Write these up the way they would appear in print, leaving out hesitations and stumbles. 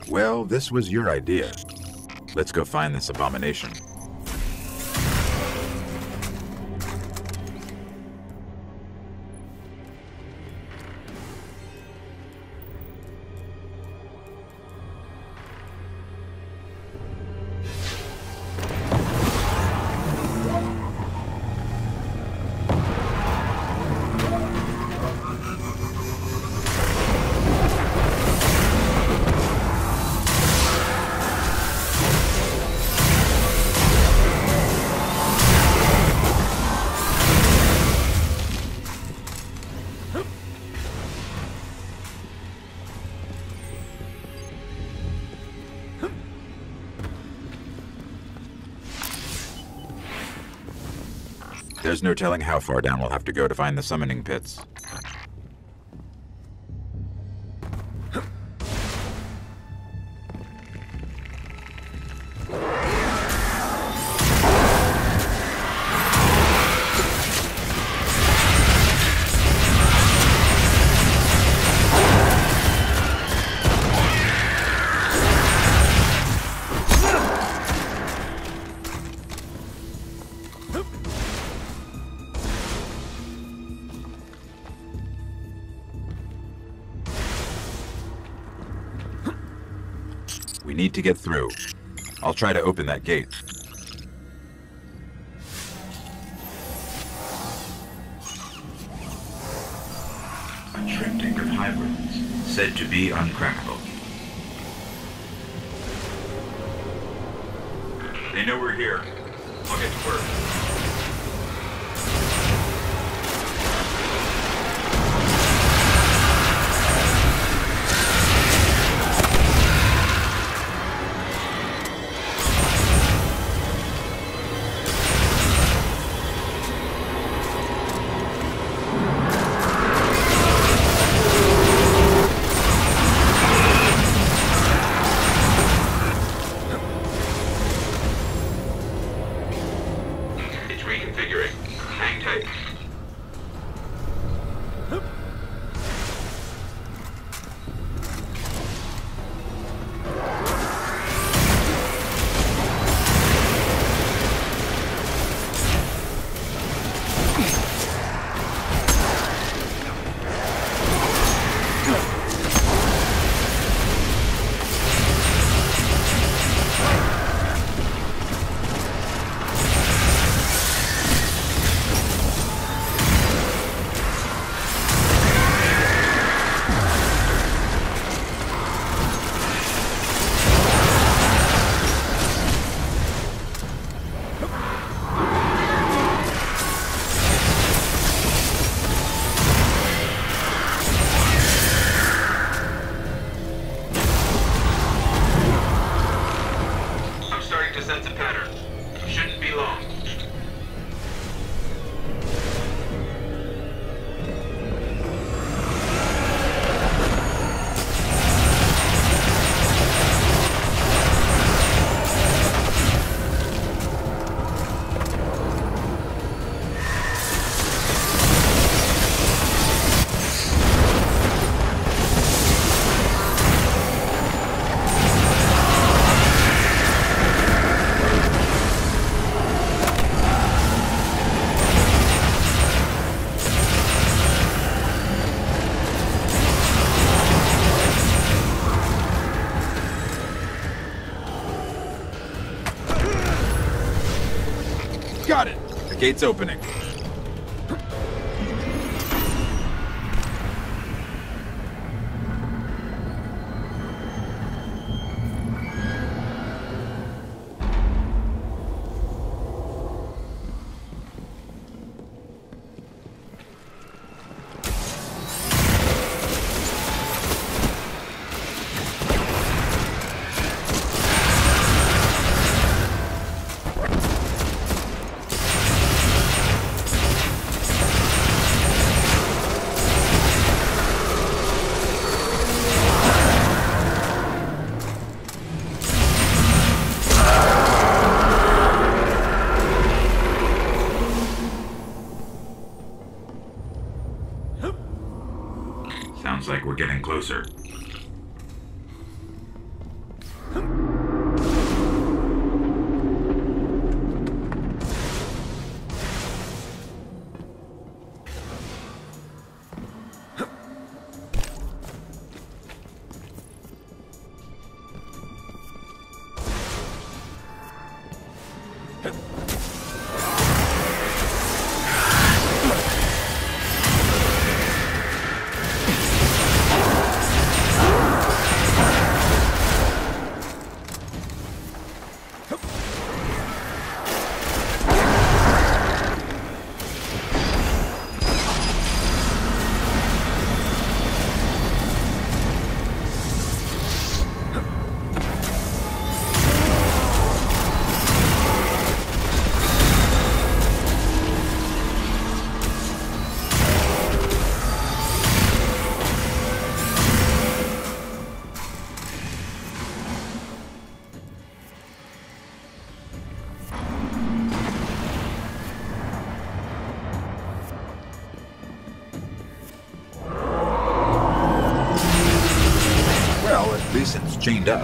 Well, this was your idea. Let's go find this abomination. There's no telling how far down we'll have to go to find the summoning pits. We need to get through. I'll try to open that gate. A triptych of hybrids, said to be uncrackable. They know we're here. I'll get to work. Got it! The gate's opening. Sounds like we're getting closer. since chained up.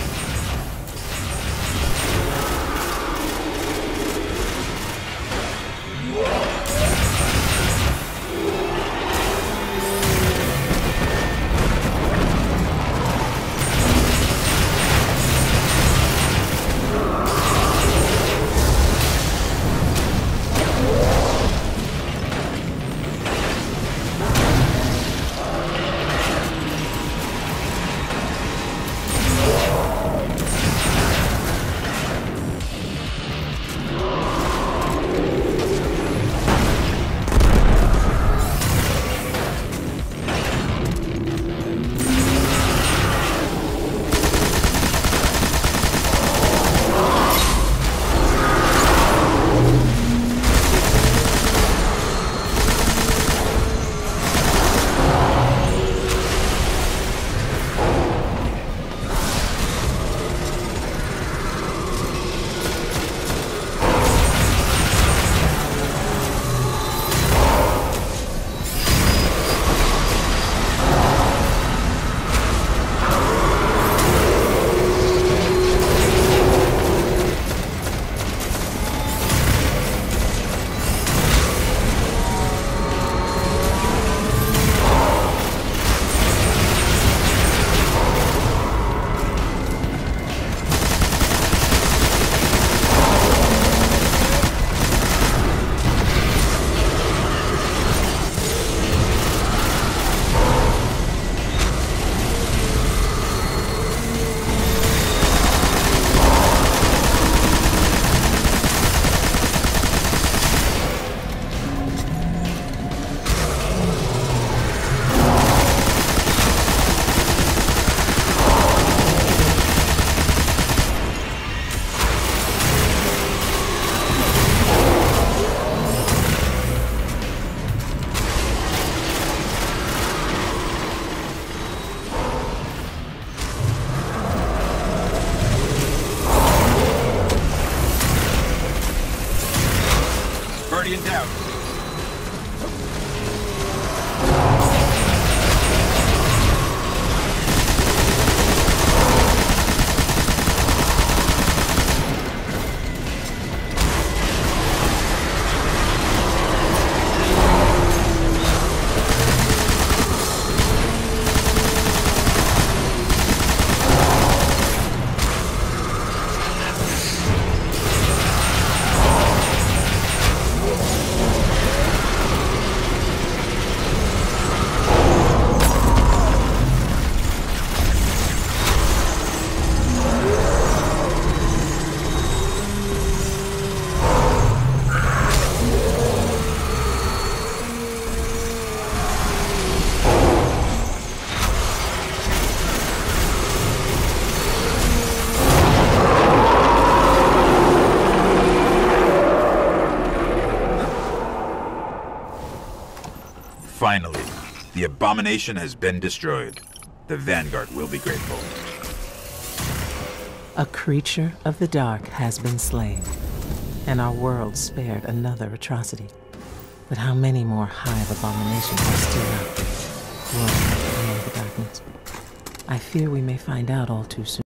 Guardian down. Finally, the abomination has been destroyed. The Vanguard will be grateful. A creature of the dark has been slain, and our world spared another atrocity. But how many more hive abominations are still out there, roaming among the darkness? I fear we may find out all too soon.